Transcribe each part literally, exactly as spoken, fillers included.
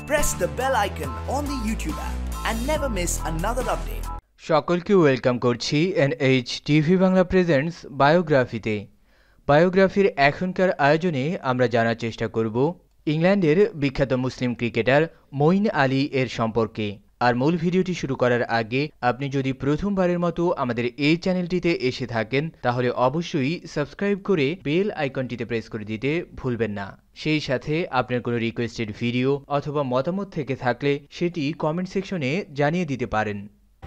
press the bell icon on the YouTube app and never miss another update. সকলকে welcome করছি NH TV Bangla presents বায়োগ্রাফিতে। বায়োগ্রাফির এখনকার আয়োজনে আমরা জানার চেষ্টা করব ইংল্যান্ডের বিখ্যাত মুসলিম ক্রিকেটার মঈন আলী এর সম্পর্কে। আর মূল ভিডিওটি শুরু করার আগে আপনি যদি প্রথমবারের মতো আমাদের এই চ্যানেলটিতে এসে থাকেন তাহলে অবশ্যই সাবস্ক্রাইব করে বেল আইকনটিতে প্রেস করে দিতে ভুলবেন না। সেই সাথে আপনার কোনো রিকোয়েস্টেড ভিডিও অথবা মতামত থেকে থাকলে সেটি কমেন্ট সেকশনে জানিয়ে দিতে পারেন।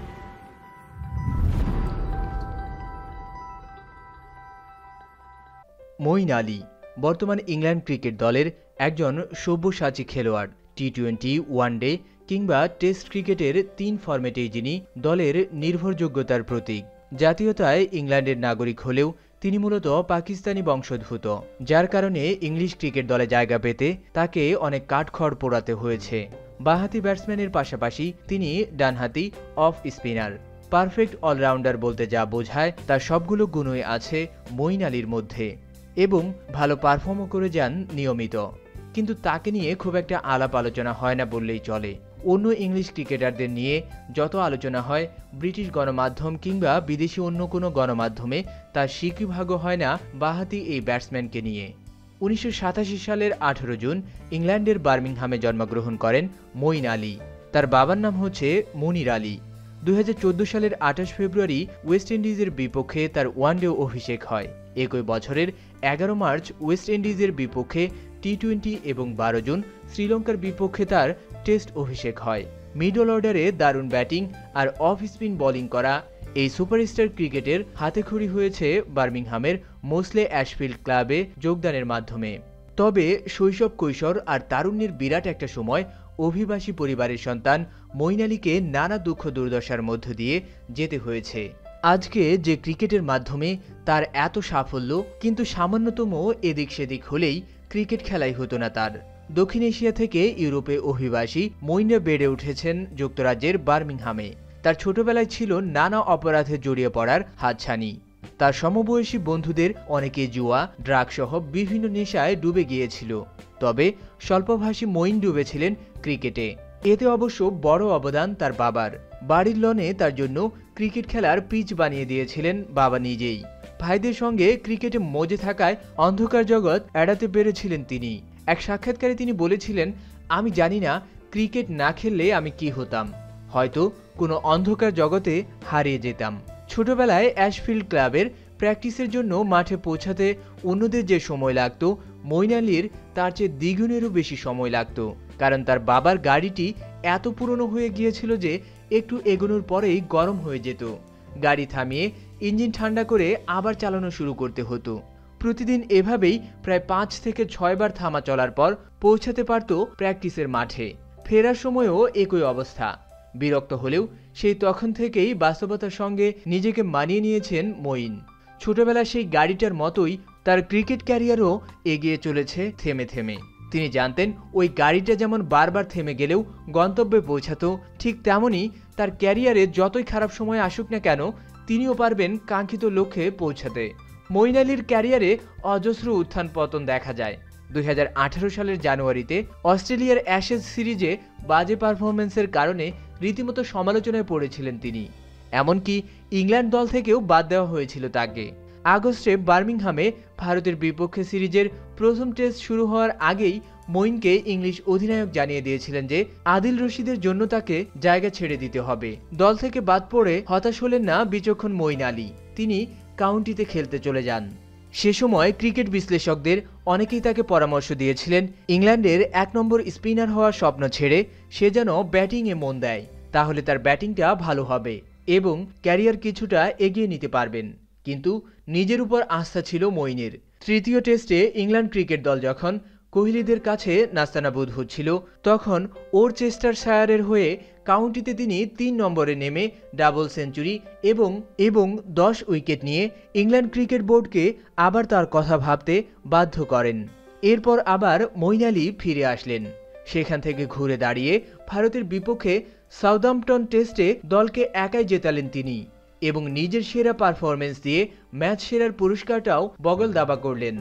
মঈন আলী বর্তমান ইংল্যান্ড ক্রিকেট দলের একজন সব্যসাচী খেলোয়াড়। টি টোয়েন্টি, ওয়ানডে কিংবা টেস্ট ক্রিকেটের তিন ফরম্যাটেই যিনি দলের নির্ভরযোগ্যতার প্রতীক। জাতীয়তায় ইংল্যান্ডের নাগরিক হলেও তিনি মূলত পাকিস্তানি বংশোদ্ভূত, যার কারণে ইংলিশ ক্রিকেট দলে জায়গা পেতে তাকে অনেক কাঠখড় পোড়াতে হয়েছে। বাঁহাতি ব্যাটসম্যানের পাশাপাশি তিনি ডানহাতি অফ স্পিনার। পারফেক্ট অলরাউন্ডার বলতে যা বোঝায় তার সবগুলো গুণই আছে মঈন আলীর মধ্যে এবং ভালো পারফর্মও করে যান নিয়মিত। কিন্তু তাকে নিয়ে খুব একটা আলাপ আলোচনা হয় না বললেই চলে। অন্য ইংলিশ ক্রিকেটারদের নিয়ে যত আলোচনা হয় ব্রিটিশ গণমাধ্যম কিংবা বিদেশি অন্য কোনো গণমাধ্যমে তার সিকিভাগও হয় না বাঁহাতি এই ব্যাটসম্যানকে নিয়ে। উনিশশো সাতাশি সালের আঠেরো জুন ইংল্যান্ডের বার্মিংহামে জন্মগ্রহণ করেন মঈন আলী। তার বাবার নাম হচ্ছে মনির আলী। দুই হাজার চোদ্দ সালের আঠাশ ফেব্রুয়ারি ওয়েস্ট ইন্ডিজের বিপক্ষে তার ওয়ানডে অভিষেক হয়। একই বছরের এগারো মার্চ ওয়েস্ট ইন্ডিজের বিপক্ষে টি টোয়েন্টি এবং বারো জুন শ্রীলঙ্কার বিপক্ষে তার টেস্ট অভিষেক হয়। মিডল অর্ডারে দারুণ ব্যাটিং আর অফ স্পিন বোলিং করা এই সুপারস্টার ক্রিকেটের হাতেখড়ি হয়েছে বার্মিংহামের মোসলে অ্যাশফিল্ড ক্লাবে যোগদানের মাধ্যমে। তবে শৈশব, কৈশোর আর তারুণ্যের বিরাট একটা সময় অভিবাসী পরিবারের সন্তান মঈন আলীকে নানা দুঃখ দুর্দশার মধ্য দিয়ে যেতে হয়েছে। আজকে যে ক্রিকেটের মাধ্যমে তার এত সাফল্য, কিন্তু সামান্যতম এদিক সেদিক হলেই ক্রিকেট খেলাই হতো না তার। দক্ষিণ এশিয়া থেকে ইউরোপে অভিবাসী মঈন বেড়ে উঠেছেন যুক্তরাজ্যের বার্মিংহামে। তার ছোটবেলায় ছিল নানা অপরাধে জড়িয়ে পড়ার হাতছানি। তার সমবয়সী বন্ধুদের অনেকে জুয়া, ড্রাগ সহ বিভিন্ন নেশায় ডুবে গিয়েছিল। তবে স্বল্পভাষী মঈন ডুবেছিলেন ক্রিকেটে। এতে অবশ্য বড় অবদান তার বাবার। বাড়ির লনে তার জন্য ক্রিকেট খেলার পিচ বানিয়ে দিয়েছিলেন বাবা নিজেই। ভাইদের সঙ্গে ক্রিকেটে মজে থাকায় অন্ধকার জগৎ এড়াতে পেরেছিলেন তিনি। এক সাক্ষাৎকারে তিনি বলেছিলেন, আমি জানি না ক্রিকেট না খেললে আমি কি হতাম, হয়তো কোনো অন্ধকার জগতে হারিয়ে যেতাম। ছোটবেলায় অ্যাশফিল্ড ক্লাবের প্র্যাকটিসের জন্য মাঠে পৌঁছাতে অন্যদের যে সময় লাগতো, মঈন আলীর তার চেয়ে দ্বিগুণেরও বেশি সময় লাগতো। কারণ তার বাবার গাড়িটি এত পুরনো হয়ে গিয়েছিল যে একটু এগোনোর পরেই গরম হয়ে যেত। গাড়ি থামিয়ে ইঞ্জিন ঠান্ডা করে আবার চালানো শুরু করতে হতো। প্রতিদিন এভাবেই প্রায় পাঁচ থেকে ছয় বার থামা চলার পর পৌঁছাতে পারত প্র্যাকটিসের মাঠে। ফেরার সময়ও একই অবস্থা। বিরক্ত হলেও সেই তখন থেকেই বাস্তবতার সঙ্গে নিজেকে মানিয়ে নিয়েছেন মঈন। ছোটবেলার সেই গাড়িটার মতোই তার ক্রিকেট ক্যারিয়ারও এগিয়ে চলেছে থেমে থেমে। তিনি জানতেন ওই গাড়িটা যেমন বারবার থেমে গেলেও গন্তব্যে পৌঁছাতো, ঠিক তেমনই তার ক্যারিয়ারে যতই খারাপ সময় আসুক না কেন তিনিও পারবেন কাঙ্ক্ষিত লক্ষ্যে পৌঁছাতে। মঈন আলীর ক্যারিয়ারে অজস্র উত্থান পতন দেখা যায়। দুই হাজার আঠারো সালের জানুয়ারিতে অস্ট্রেলিয়ার অ্যাশেজ সিরিজে বাজে পারফরমেন্সের কারণে রীতিমতো সমালোচনায় পড়েছিলেন তিনি। এমনকি ইংল্যান্ড দল থেকেও বাদ দেওয়া হয়েছিল তাকে। আগস্টে বার্মিংহামে ভারতের বিপক্ষে সিরিজের প্রথম টেস্ট শুরু হওয়ার আগেই মঈনকে ইংলিশ অধিনায়ক জানিয়ে দিয়েছিলেন যে আদিল রশিদের জন্য তাকে জায়গা ছেড়ে দিতে হবে। দল থেকে বাদ পড়ে হতাশ হলেন না বিচক্ষণ মঈন আলী। তিনি কাউন্টিতে খেলতে চলে যান। সে সময় ক্রিকেট বিশ্লেষকদের অনেকেই তাকে পরামর্শ দিয়েছিলেন ইংল্যান্ডের এক নম্বর স্পিনার হওয়ার স্বপ্ন ছেড়ে সে যেন ব্যাটিংয়ে মন দেয়, তাহলে তার ব্যাটিংটা ভালো হবে এবং ক্যারিয়ার কিছুটা এগিয়ে নিতে পারবেন। কিন্তু নিজের উপর আস্থা ছিল মঈনের। তৃতীয় টেস্টে ইংল্যান্ড ক্রিকেট দল যখন কোহলিদের কাছে নাস্তানাবুদ হচ্ছিল, তখন ওরচেস্টারশায়ারের হয়ে কাউন্টিতে তিনি তিন নম্বরে নেমে ডাবল সেঞ্চুরি এবং এবং দশ উইকেট নিয়ে ইংল্যান্ড ক্রিকেট বোর্ডকে আবার তার কথা ভাবতে বাধ্য করেন। এরপর আবার মঈন আলী ফিরে আসলেন। সেখান থেকে ঘুরে দাঁড়িয়ে ভারতের বিপক্ষে সাউদাম্পটন টেস্টে দলকে একাই জেতালেন তিনি এবং নিজের সেরা পারফরমেন্স দিয়ে ম্যাচ সেরার পুরস্কারটাও বগল দাবা করলেন।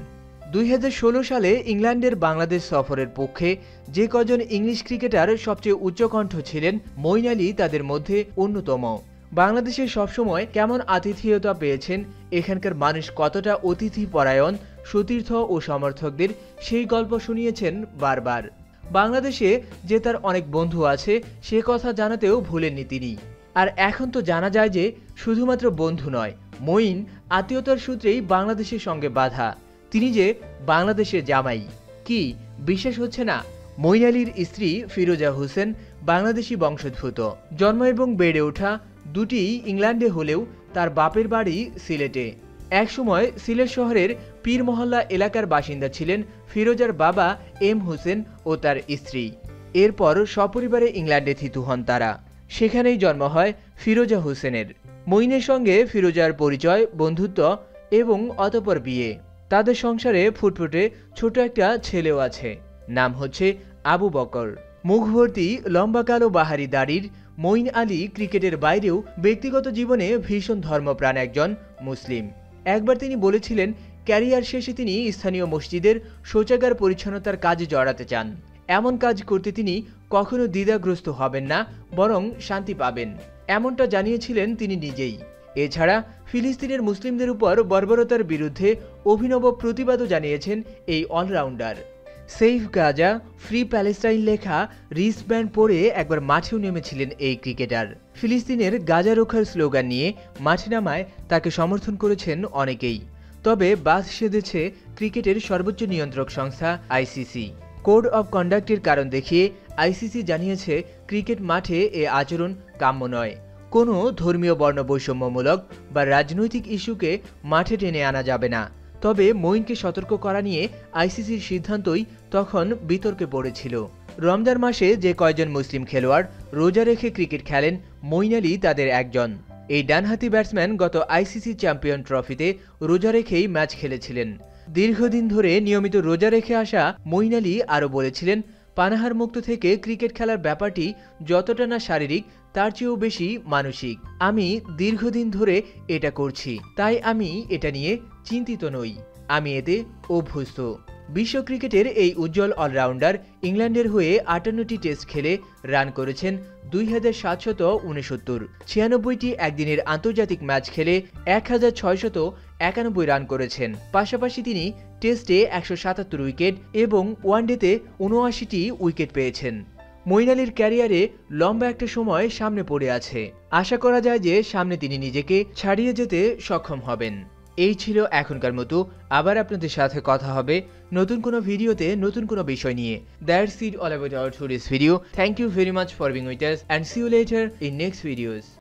দুই হাজার ষোলো সালে ইংল্যান্ডের বাংলাদেশ সফরের পক্ষে যে কজন ইংলিশ ক্রিকেটার সবচেয়ে উচ্চকণ্ঠ ছিলেন, মঈন আলী তাদের মধ্যে অন্যতম। বাংলাদেশে সবসময় কেমন আতিথেয়তা পেয়েছেন, এখানকার মানুষ কতটা অতিথি পরায়ণ, সতীর্থ ও সমর্থকদের সেই গল্প শুনিয়েছেন বারবার। বাংলাদেশে যে তার অনেক বন্ধু আছে সে কথা জানাতেও ভুলেননি তিনি। আর এখন তো জানা যায় যে শুধুমাত্র বন্ধু নয়, মঈন আত্মীয়তার সূত্রেই বাংলাদেশের সঙ্গে বাঁধা। তিনি যে বাংলাদেশের জামাই। কি বিশ্বাস হচ্ছে না? মঈন আলীর স্ত্রী ফিরোজা হোসেন বাংলাদেশি বংশোদ্ভূত। জন্ম এবং বেড়ে ওঠা দুটি ইংল্যান্ডে হলেও তার বাপের বাড়ি সিলেটে। একসময় সিলেট শহরের পীর মহল্লা এলাকার বাসিন্দা ছিলেন ফিরোজার বাবা এম হোসেন ও তার স্ত্রী। এরপর সপরিবারে ইংল্যান্ডে থিতু হন তারা। সেখানেই জন্ম হয় ফিরোজা হোসেনের। মঈনের সঙ্গে ফিরোজার পরিচয়, বন্ধুত্ব এবং অতঃপর বিয়ে। তাদের সংসারে ফুটফুটে ছোট একটা ছেলেও আছে, নাম হচ্ছে আবু বকর। মুখভর্তি লম্বা কালো বাহারি দাড়ির মঈন আলী ক্রিকেটের বাইরেও ব্যক্তিগত জীবনে ভীষণ ধর্মপ্রাণ একজন মুসলিম। একবার তিনি বলেছিলেন, ক্যারিয়ার শেষে তিনি স্থানীয় মসজিদের শৌচাগার পরিচ্ছন্নতার কাজে জড়াতে চান। এমন কাজ করতে তিনি কখনো দ্বিধাগ্রস্ত হবেন না, বরং শান্তি পাবেন, এমনটা জানিয়েছিলেন তিনি নিজেই। এছাড়া ফিলিস্তিনের মুসলিমদের উপর বর্বরতার বিরুদ্ধে অভিনব প্রতিবাদও জানিয়েছেন এই অলরাউন্ডার। সেফ গাজা, ফ্রি প্যালেস্টাইন লেখা রিস্টব্যান্ড পরে একবার মাঠেও নেমেছিলেন এই ক্রিকেটার। ফিলিস্তিনের গাজা রক্ষার স্লোগান নিয়ে মাঠে নামায় তাকে সমর্থন করেছেন অনেকেই। তবে বাস সেধেছে ক্রিকেটের সর্বোচ্চ নিয়ন্ত্রক সংস্থা আইসিসি। কোড অব কন্ডাক্টের কারণ দেখিয়ে আইসিসি জানিয়েছে, ক্রিকেট মাঠে এ আচরণ কাম্য নয়। কোনো ধর্মীয় বর্ণ বৈষম্যমূলক বা রাজনৈতিক ইস্যুকে মাঠে টেনে আনা যাবে না। তবে মঈনকে সতর্ক করা নিয়ে আইসিসির সিদ্ধান্তই তখন বিতর্কে পড়েছিল। রমজান মাসে যে কয়জন মুসলিম খেলোয়াড় রোজা রেখে ক্রিকেট খেলেন, মঈন আলী তাদের একজন। এই ডানহাতি ব্যাটসম্যান গত আইসিসি চ্যাম্পিয়ন ট্রফিতে রোজা রেখেই ম্যাচ খেলেছিলেন। দীর্ঘদিন ধরে নিয়মিত রোজা রেখে আসা মঈন আলী আরও বলেছিলেন, পানাহার মুক্ত থেকে ক্রিকেট খেলার ব্যাপারটি যতটা না শারীরিক, তার চেয়েও বেশি মানসিক। আমি দীর্ঘদিন ধরে এটা করছি, তাই আমি এটা নিয়ে চিন্তিত নই, আমি এতে অভ্যস্ত। বিশ্ব ক্রিকেটের এই উজ্জ্বল অলরাউন্ডার ইংল্যান্ডের হয়ে আটান্নটি টেস্ট খেলে রান করেছেন দুই হাজার সাতশত উনসত্তর, ছিয়ানব্বইটি একদিনের আন্তর্জাতিক ম্যাচ খেলে এক হাজার ছয়শত একানব্বই রান করেছেন। পাশাপাশি তিনি টেস্টে একশো সাতাত্তর উইকেট এবং ওয়ানডেতে উনআশিটি উইকেট পেয়েছেন। মঈন আলীর ক্যারিয়ারে লম্বা একটা সময় সামনে পড়ে আছে। আশা করা যায় যে সামনে তিনি নিজেকে ছাড়িয়ে যেতে সক্ষম হবেন। এই ছিল এখনকার মতো। আবার আপনাদের সাথে কথা হবে নতুন কোনো ভিডিওতে, নতুন কোনো বিষয় নিয়ে। That's it all about our today's video. Thank you very much for being with us and see you later in next videos.